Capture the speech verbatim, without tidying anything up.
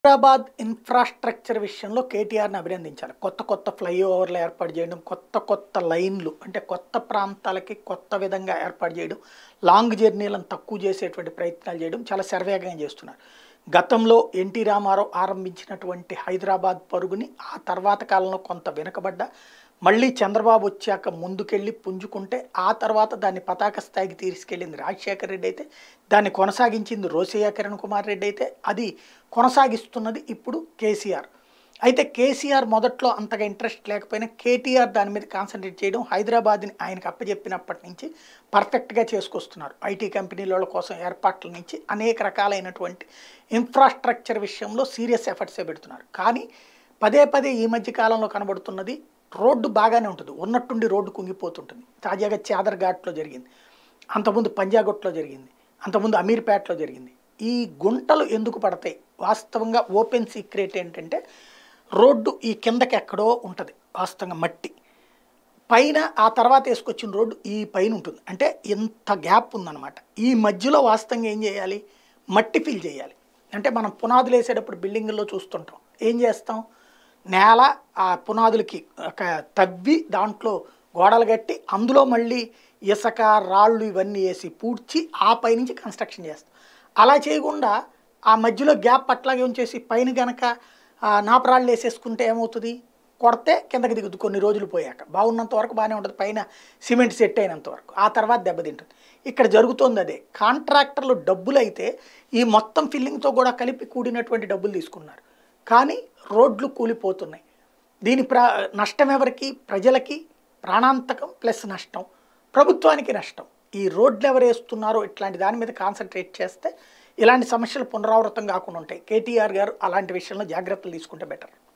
Hyderabad infrastructure విషయంలో కేటీఆర్ని అభినందించాలి. కొత్త కొత్త ఫ్లైఓవర్లు ఏర్పాటు చేయడం, కొత్త కొత్త లైన్లు అంటే కొత్త ప్రాంతాలకి కొత్త విధంగా ఏర్పాటు చేయడం, లాంగ్ జర్నీలను తక్కువ చేసేటువంటి ప్రయత్నాలు చేయడం చాలా శరవేగంగా చేస్తున్నారు. గతంలో ఎన్టీ రామారావు ఆరంభించినటువంటి హైదరాబాద్ పరుగుని ఆ తర్వాత కాలంలో కొంత వెనుకబడ్డ, మళ్ళీ చంద్రబాబు వచ్చాక ముందుకెళ్ళి పుంజుకుంటే ఆ తర్వాత దాన్ని పతాక స్థాయికి తీసుకెళ్ళింది రాజశేఖర రెడ్డి అయితే, దాన్ని కొనసాగించింది రోసయ్య కిరణ్ కుమార్ రెడ్డి అయితే, అది కొనసాగిస్తున్నది ఇప్పుడు కేసీఆర్. అయితే కేసీఆర్ మొదట్లో అంతగా ఇంట్రెస్ట్ లేకపోయినా కేటీఆర్ దాని మీద కాన్సన్ట్రేట్ చేయడం, హైదరాబాద్ని ఆయనకు అప్పచెప్పినప్పటి నుంచి పర్ఫెక్ట్గా చేసుకొస్తున్నారు. ఐటీ కంపెనీల కోసం ఏర్పాట్ల నుంచి అనేక రకాలైనటువంటి ఇన్ఫ్రాస్ట్రక్చర్ విషయంలో సీరియస్ ఎఫర్ట్సే పెడుతున్నారు. కానీ పదే పదే ఈ మధ్య కాలంలో కనబడుతున్నది రోడ్డు బాగానే ఉంటుంది, ఉన్నట్టుండి రోడ్డు కుంగిపోతుంటుంది. తాజాగా చాదర్ ఘాట్లో జరిగింది, అంతకుముందు పంజాగుట్లో జరిగింది, అంతకుముందు అమీర్పేటలో జరిగింది. ఈ గుంటలు ఎందుకు పడతాయి? వాస్తవంగా ఓపెన్ సీక్రెట్ ఏంటంటే రోడ్డు ఈ కిందకి ఎక్కడో ఉంటుంది, వాస్తవంగా మట్టి పైన ఆ తర్వాత వేసుకొచ్చిన రోడ్డు ఈ పైన ఉంటుంది. అంటే ఇంత గ్యాప్ ఉందన్నమాట. ఈ మధ్యలో వాస్తవంగా ఏం చేయాలి? మట్టి ఫిల్ చేయాలి. అంటే మనం పునాదులు వేసేటప్పుడు బిల్డింగుల్లో చూస్తుంటాం, ఏం చేస్తాం? నేల ఆ పునాదులకి ఒక తవ్వి దాంట్లో గోడలు కట్టి అందులో మళ్ళీ ఇసుక రాళ్ళు ఇవన్నీ వేసి పూడ్చి ఆ పైనుంచి కన్స్ట్రక్షన్ చేస్తాం. అలా చేయకుండా ఆ మధ్యలో గ్యాప్ అట్లాగే ఉంచేసి పైన కనుక నాపరాళ్ళు వేసేసుకుంటే ఏమవుతుంది? కొడితే కిందకి దిగుద్దు. కొన్ని రోజులు పోయాక బాగున్నంత వరకు బాగానే ఉంటుంది, పైన సిమెంట్ సెట్ అయినంత వరకు, ఆ తర్వాత దెబ్బతింటుంది. ఇక్కడ జరుగుతోంది అదే. కాంట్రాక్టర్లు డబ్బులు అయితే ఈ మొత్తం ఫిల్లింగ్తో కూడా కలిపి కూడినటువంటి డబ్బులు తీసుకున్నారు, కానీ రోడ్లు కూలిపోతున్నాయి. దీని ప్ర నష్టం ఎవరికి? ప్రజలకి ప్రాణాంతకం ప్లస్ నష్టం, ప్రభుత్వానికి నష్టం. ఈ రోడ్లు ఎవరు వేస్తున్నారో ఇట్లాంటి దాని మీద కాన్సన్ట్రేట్ చేస్తే ఇలాంటి సమస్యలు పునరావృతం కాకుండా ఉంటాయి. కేటీఆర్ గారు అలాంటి విషయంలో జాగ్రత్తలు తీసుకుంటే బెటర్.